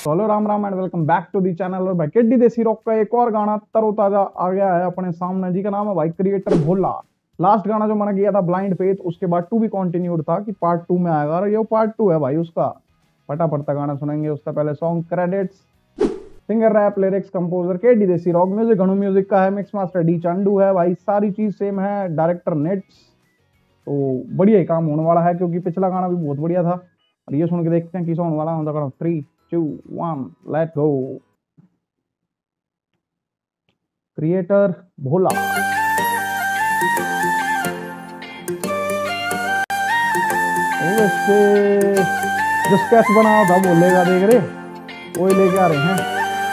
तो hello Ram Ram and welcome back to the channel. और भाई किड्डी देसी रॉक का एक और गाना तरोताजा आ गया है अपने सामने, जी का नाम है भाई क्रिएटर भोला। लास्ट गाना जो मैंने किया था ब्लाइंड फेथ, उसके बाद 2 भी कंटिन्यूड था कि पार्ट 2 में आएगा, और ये पार्ट 2 है भाई उसका। फटाफट गाना सुनेंगे। उससे पहले song credits, singer, rap, lyrics, composer KD Desi rock, music घणू music का है, मिक्स मास्टर डी चांडू है भाई, सारी चीज सेम है, डायरेक्टर नेट्स। तो बढ़िया ही काम होने वाला है क्योंकि पिछला गाना भी बहुत बढ़िया था। और ये सुन के देखते हैं किस होने वाला है। 3 2 1 लेट गो। क्रिएटर भोला। जिस कैस बना था बोलेगा, देख रहे वही लेके आ रहे हैं।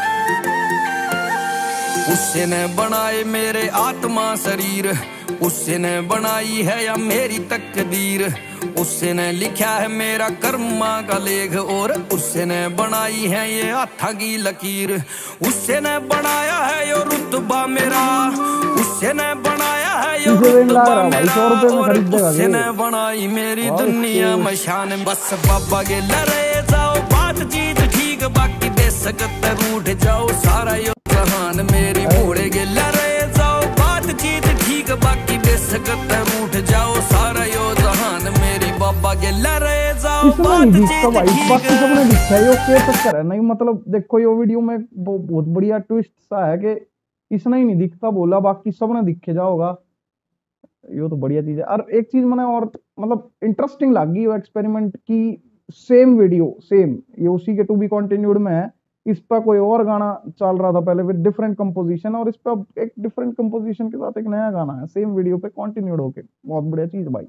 उसने बनाए मेरे आत्मा शरीर, उसने बनाई है या मेरी तकदीर, उसने लिखा है मेरा कर्मा का लेख, और उसने बनाई है ये हाथा की लकीर। उसने बनाया है यो रुतबा मेरा, उसने बनाया है यो रुतबा मेरा, और उसने बनाई मेरी दुनिया में शान। बस बाबा के लड़े जाओ, बातचीत ठीक, बाकी दे सकते रूठ जाओ सारा यो जहान। मेरी बूढ़े के लड़े जाओ, बातचीत ठीक, बाकी दे सकते रूठ जाओ सारा यो जहान। मेरी बाबा के लड़े जाओ, बातचीत ठीक। बाकी सबने दिखा है यो के चक्कर है नहीं, मतलब देखो यो वीडियो में बहुत बढ़िया ट्विस्ट सा है कि इसने ही नहीं दिखता बोला, बाकी सबने दिखे जाओगा। यो तो बढ़िया चीज है। और एक चीज मैंने और मतलब इंटरेस्टिंग लगी वो एक्सपेरिमेंट की, सेम वीडियो सेम ये उसी के 2 भी कंटिन्यूड में है। इस पर कोई और गाना चल रहा था पहले विद डिफरेंट कंपोजिशन, और इस पर एक डिफरेंट कंपोजिशन के साथ एक नया गाना है सेम वीडियो पे कंटिन्यूड होके। बहुत बढ़िया चीज भाई।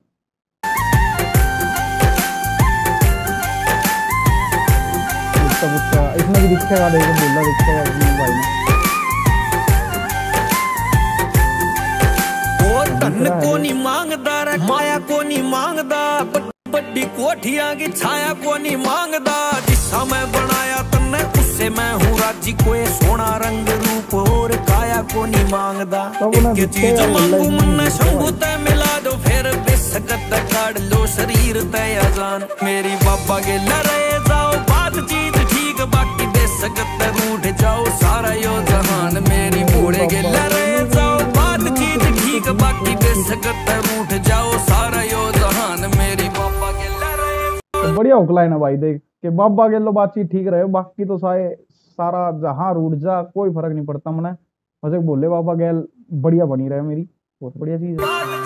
इसमें भी दिखेगा, देखो बोला दिखेगा भाई ने। धन को नहीं मांगदा रे, माया को नहीं मांगदा, बड़ी कोठियां की छाया को नहीं मांगदा। जिसा मैं बनाया तन्ने उससे मैं हूँ राजी, कोई सोना रंग रूप और काया को नहीं मांगदा। एक चीज मांगू मन शंभू तय मिला दो, फिर बेसकत काट लो शरीर तय अजान। मेरी बाबा के लड़े जाओ, बातचीत ठीक, बाकी बेसकत रूठ जाओ सारा यो जहान। मेरी बूढ़े के लड़े जाओ, बातचीत ठीक, बाकी बेसकत रूठ जाओ सारा यो जहान। मेरी बाबा के लड़े। बढ़िया हुकलाइन है भाई, देख के बाबा के लो बातचीत ठीक रहे, बाकी तो सारा जहां रूठ जा कोई फर्क नहीं पड़ता। मैंने मुझे बोले बाबा गैल बढ़िया बनी रहे मेरी, बहुत बढ़िया चीज है।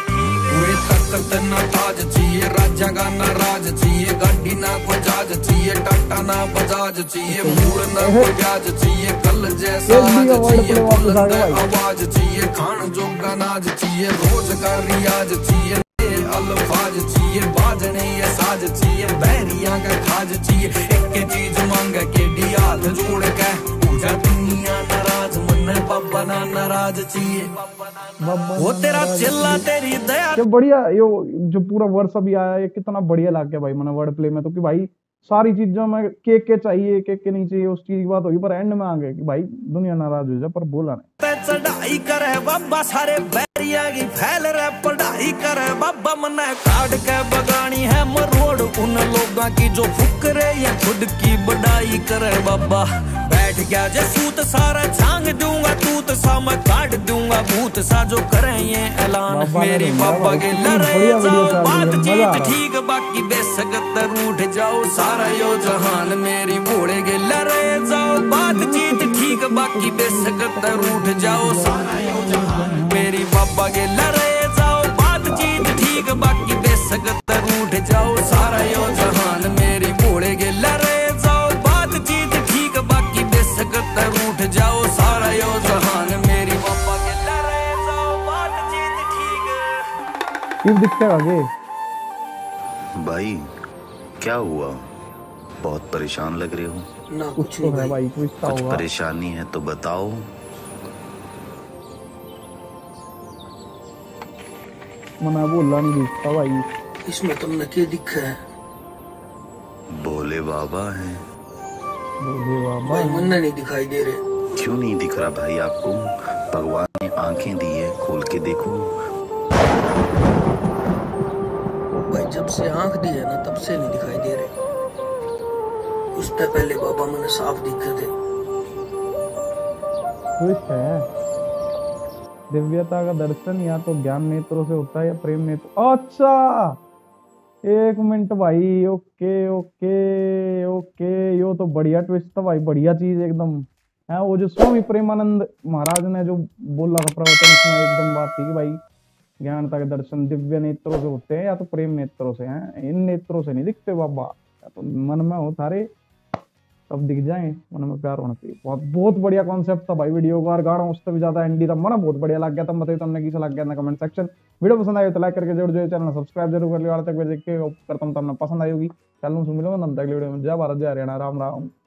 ताकत ना ताज चाहिए, राजा का ना राज चाहिए, गाड़ी ना कोई जहाज चाहिए, टाटा ना बजाज चाहिए, मूड ना कोई ब्याज चाहिए, कल जैसा आज चाहिए, बुलंद आवाज चाहिए, खान जोगा नाज चाहिए, रोजगार रियाज चाहिए, अल्फाज चाहिए, बाजने ये साज चाहिए, बहरिया का खाज चाहिए। एक चीज मांगे के डी हाथ जोड़ के पूजा दुनिया नाराज, मन बाबा ना नाराज चाहिए, वो तेरा चिल्ला तेरी दया। ये बढ़िया यो जो पूरा वर्ष अभी आया है कितना बढ़िया लग गया भाई मैंने वर्ड प्ले में। तो कि भाई सारी चीजों में के चाहिए, के नहीं चाहिए, उस चीज की बात होगी, पर एंड में आ गए कि भाई दुनिया नाराज हो जाए, पर बोला नहीं। चढ़ाई करे बाबा सारे बैरिया की फैल रहे, पढ़ाई करे बाबा मने काट के बगानी है मरोड़ उन लोगों की जो फुकरे या खुद की बढ़ाई करे। बाबा बैठ गया जे सूत सारा छांग दूंगा, तूत सा मैं काट दूंगा, भूत सा जो करे ये ऐलान। मेरी बाबा के लड़े जाओ, बातचीत ठीक, बाकी बेसकत रूठ जाओ सारा यो जहान। मेरी बूढ़े के लड़े जाओ, बातचीत ठीक, बाकी बेसकत रूठ जाओ सारा यो जहान। मेरी बाबा के लड़े जाओ, बातचीत ठीक, बाकी बेसकत रूठ जाओ सारा यो जहान। मेरी बूढ़े के लड़े जाओ, बातचीत ठीक, बाकी बेसकत रूठ जाओ सारा यो जहान। मेरी बाबा के लड़े जाओ, बातचीत ठीक। क्यों दिखता आगे भाई? क्या हुआ? बहुत परेशान लग रहे हो ना? कुछ तो है भाई, कुछ परेशानी है तो बताओ। मना बोला नहीं दिखता भाई। इसमें तुमने क्या दिखा है? भोले बाबा है। भोले बाबा भाई मन्ना नहीं दिखाई दे रहे। क्यों नहीं दिख रहा भाई आपको? भगवान ने आंखें दी है, खोल के देखो। भाई जब से आंख दी है ना तब से नहीं दिखाई दे रहे। उससे पहले बाबा मैंने साफ दिखे थे। ट्विस्ट है, दिव्यता का दर्शन या तो ज्ञान नेत्रों से होता है या प्रेम नेत्र। अच्छा, एक मिनट भाई, ओके ओके ओके, यो तो बढ़िया ट्विस्ट था भाई, बढ़िया चीज एकदम है। वो जो स्वामी प्रेमानंद महाराज ने जो बोला था प्रवचन, उसमें एकदम बात थी कि भाई ज्ञानता के दर्शन दिव्य नेत्रों से होते हैं या तो प्रेम नेत्रों से हैं, इन नेत्रों से नहीं दिखते बाबा, या तो मन में हो थारे तब दिख जाए, मन में प्यार होना चाहिए। बहुत बहुत बढ़िया कॉन्सेप्ट था भाई वीडियो का, और गाना उससे भी ज्यादा एंडी था, मन बहुत बढ़िया लग गया था। बताइए तुमने कैसा लग गया ना कमेंट सेक्शन। वीडियो पसंद आई तो लाइक करके जरूर जो चैनल सब्सक्राइब जरूर कर लियो। आज तक देख के करता हूँ, तुमने पसंद आई होगी। चैनल से मिलोगे तब तक वीडियो में। जय भारत जय हरियाणा, राम राम।